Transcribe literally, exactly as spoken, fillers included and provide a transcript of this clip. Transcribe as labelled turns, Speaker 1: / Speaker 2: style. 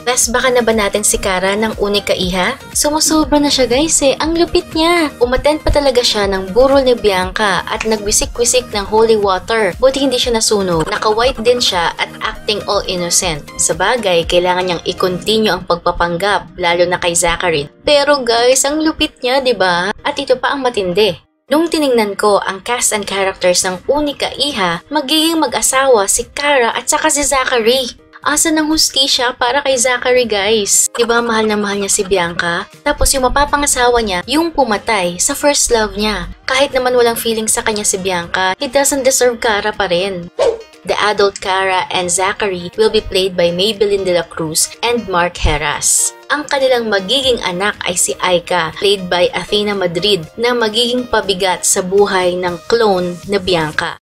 Speaker 1: Tas baka na ba natin si Cara ng Unica HIja? Sumusobra na siya guys eh, ang lupit niya. Umattend pa talaga siya ng burol ni Bianca at nagwisik-wisik ng holy water. Buti hindi siya nasunog. Naka-white din siya at acting all innocent. Sa bagay, kailangan niyang i-continue ang pagpapanggap, lalo na kay Zachary. Pero guys, ang lupit niya, di ba? At ito pa ang matindi. Nung tiningnan ko ang cast and characters ng Unica HIja, magiging mag-asawa si Cara at saka si Zachary. Asa ng hustisya para kay Zachary guys? Diba mahal na mahal niya si Bianca? Tapos yung mapapangasawa niya, yung pumatay sa first love niya. Kahit naman walang feeling sa kanya si Bianca, he doesn't deserve Cara pa rin. The adult Cara and Zachary will be played by Maybelyn Dela Cruz and Mark Herras. Ang kanilang magiging anak ay si Aika, played by Athena Madrid, na magiging pabigat sa buhay ng clone na Bianca.